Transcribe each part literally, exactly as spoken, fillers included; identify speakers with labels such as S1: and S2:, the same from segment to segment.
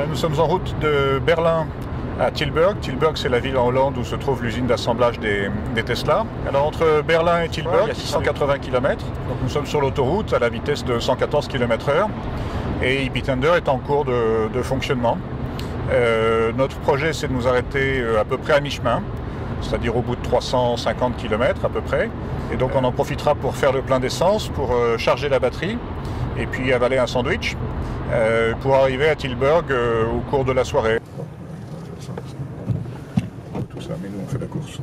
S1: Nous sommes en route de Berlin à Tilburg. Tilburg, c'est la ville en Hollande où se trouve l'usine d'assemblage des, des Tesla. Alors entre Berlin et Tilburg, il y a six cent quatre-vingts kilomètres. Donc nous sommes sur l'autoroute à la vitesse de cent quatorze kilomètres heure et e-Bitender est en cours de, de fonctionnement. Euh, notre projet, c'est de nous arrêter à peu près à mi-chemin, c'est-à-dire au bout de trois cent cinquante kilomètres à peu près. Et donc on en profitera pour faire le plein d'essence, pour euh, charger la batterie et puis avaler un sandwich euh, pour arriver à Tilburg euh, au cours de la soirée. Tout ça, mais nous on fait la course.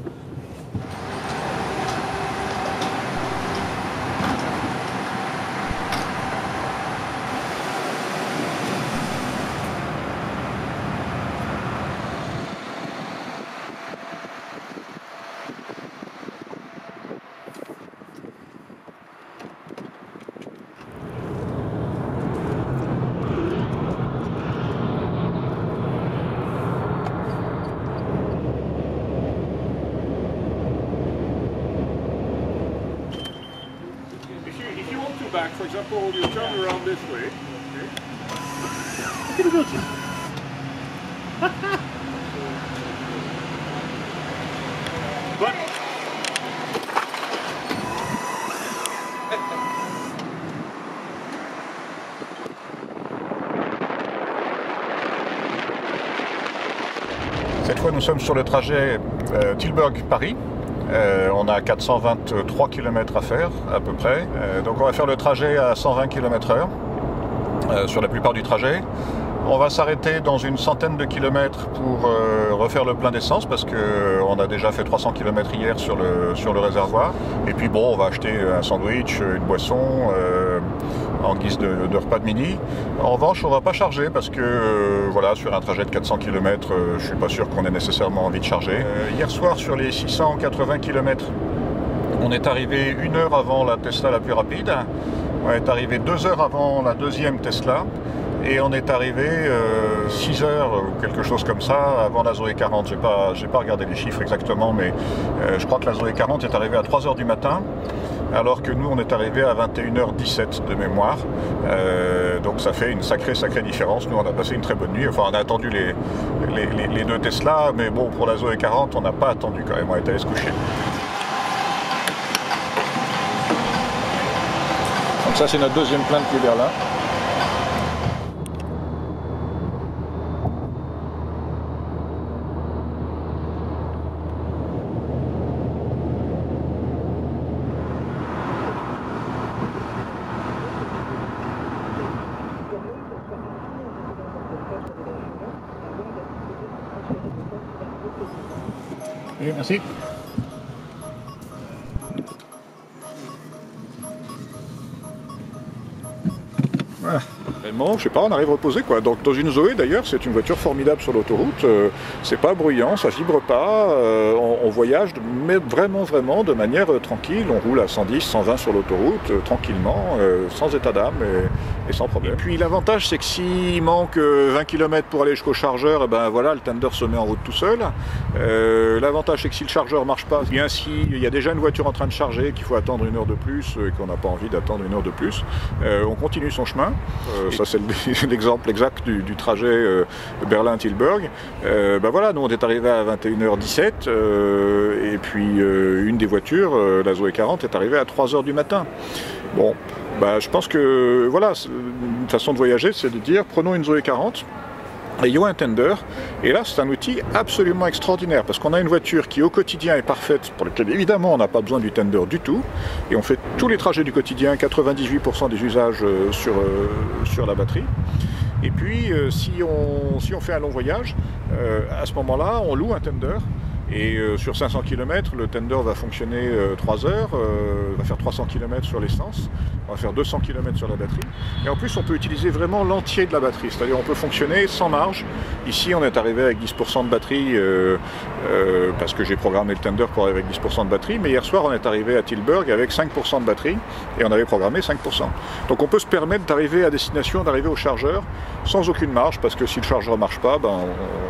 S2: Back, for example, you turn around this way. Okay. Look at the But
S1: Cette fois, nous sommes sur le trajet euh, Tilburg-Paris. Euh, on a quatre cent vingt-trois kilomètres à faire à peu près, euh, donc on va faire le trajet à cent vingt kilomètres heure euh, sur la plupart du trajet. On va s'arrêter dans une centaine de kilomètres pour euh, refaire le plein d'essence parce qu'on euh, a déjà fait trois cents kilomètres hier sur le, sur le réservoir. Et puis bon, on va acheter un sandwich, une boisson euh, en guise de, de repas de midi. En revanche, on ne va pas charger parce que euh, voilà, sur un trajet de quatre cents kilomètres, euh, je ne suis pas sûr qu'on ait nécessairement envie de charger. Euh, hier soir, sur les six cent quatre-vingts kilomètres, on est arrivé une heure avant la Tesla la plus rapide. On est arrivé deux heures avant la deuxième Tesla. Et on est arrivé euh, six heures ou quelque chose comme ça avant la Zoé quarante. J'ai pas, j'ai pas regardé les chiffres exactement, mais euh, je crois que la Zoé quarante est arrivée à trois heures du matin, alors que nous on est arrivé à vingt et une heures dix-sept de mémoire. Euh, donc ça fait une sacrée sacrée différence. Nous on a passé une très bonne nuit. Enfin on a attendu les, les, les, les deux Tesla, mais bon pour la Zoé quarante on n'a pas attendu quand même. On est allé se coucher. Donc ça c'est notre deuxième plein depuis Berlin. Oui, merci. Voilà. Vraiment, je sais pas, on arrive reposé quoi. Donc dans une Zoé d'ailleurs, c'est une voiture formidable sur l'autoroute. Euh, c'est pas bruyant, ça vibre pas. Euh, on, on voyage, de, mais vraiment vraiment de manière euh, tranquille. On roule à cent dix, cent vingt sur l'autoroute euh, tranquillement, euh, sans état d'âme et, et sans problème. Et puis l'avantage, c'est que s'il manque euh, vingt kilomètres pour aller jusqu'au chargeur, et ben voilà, le tender se met en route tout seul. Euh, l'avantage, c'est que si le chargeur marche pas, bien s'il y a déjà une voiture en train de charger, qu'il faut attendre une heure de plus et qu'on n'a pas envie d'attendre une heure de plus, euh, on continue son chemin. Euh, ça c'est l'exemple exact du, du trajet euh, Berlin-Tilburg. Euh, ben voilà, nous on est arrivé à vingt et une heures dix-sept euh, et puis euh, une des voitures, euh, la Zoé quarante, est arrivée à trois heures du matin. Bon, ben, je pense que voilà, une façon de voyager, c'est de dire prenons une Zoé quarante. Ayons un tender, et là c'est un outil absolument extraordinaire parce qu'on a une voiture qui au quotidien est parfaite, pour laquelle évidemment on n'a pas besoin du tender du tout, et on fait tous les trajets du quotidien, quatre-vingt-dix-huit pour cent des usages sur, euh, sur la batterie. Et puis euh, si, on, si on fait un long voyage, euh, à ce moment-là on loue un tender. Et euh, sur cinq cents kilomètres, le tender va fonctionner euh, trois heures, euh, va faire trois cents kilomètres sur l'essence, on va faire deux cents kilomètres sur la batterie. Et en plus, on peut utiliser vraiment l'entier de la batterie, c'est-à-dire on peut fonctionner sans marge. Ici, on est arrivé avec dix pour cent de batterie, euh, euh, parce que j'ai programmé le tender pour arriver avec dix pour cent de batterie, mais hier soir, on est arrivé à Tilburg avec cinq pour cent de batterie, et on avait programmé cinq pour cent. Donc on peut se permettre d'arriver à destination, d'arriver au chargeur, sans aucune marge, parce que si le chargeur ne marche pas, ben, on,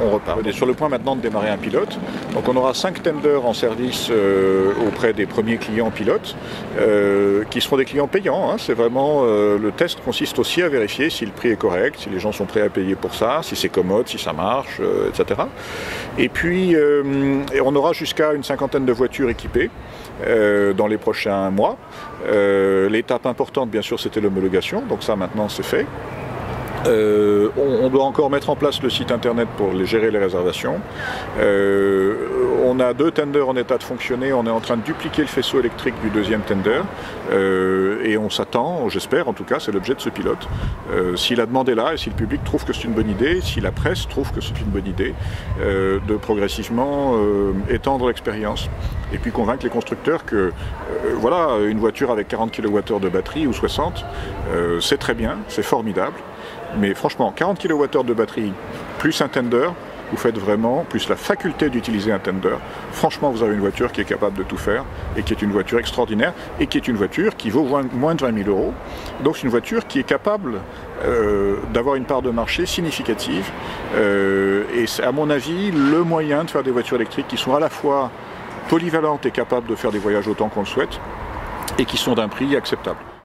S1: on repart. On est sur le point maintenant de démarrer un pilote. Donc on aura cinq tenders en service euh, auprès des premiers clients pilotes, euh, qui seront des clients payants. Hein. C'est vraiment euh, le test consiste aussi à vérifier si le prix est correct, si les gens sont prêts à payer pour ça, si c'est commode, si ça marche, euh, et cetera. Et puis euh, et on aura jusqu'à une cinquantaine de voitures équipées euh, dans les prochains mois. Euh, L'étape importante, bien sûr, c'était l'homologation. Donc ça, maintenant, c'est fait. Euh, on, on doit encore mettre en place le site internet pour les gérer les réservations. Euh, on a deux tenders en état de fonctionner. On est en train de dupliquer le faisceau électrique du deuxième tender. Euh, et on s'attend, j'espère en tout cas, c'est l'objet de ce pilote. Euh, si la demande est là et si le public trouve que c'est une bonne idée, si la presse trouve que c'est une bonne idée, euh, de progressivement euh, étendre l'expérience. Et puis convaincre les constructeurs que euh, voilà, une voiture avec quarante kilowattheures de batterie ou soixante, euh, c'est très bien, c'est formidable. Mais franchement, quarante kilowattheures de batterie, plus un tender, vous faites vraiment, plus la faculté d'utiliser un tender, franchement vous avez une voiture qui est capable de tout faire et qui est une voiture extraordinaire et qui est une voiture qui vaut moins de vingt mille euros. Donc c'est une voiture qui est capable euh, d'avoir une part de marché significative euh, et c'est à mon avis le moyen de faire des voitures électriques qui sont à la fois polyvalentes et capables de faire des voyages autant qu'on le souhaite et qui sont d'un prix acceptable.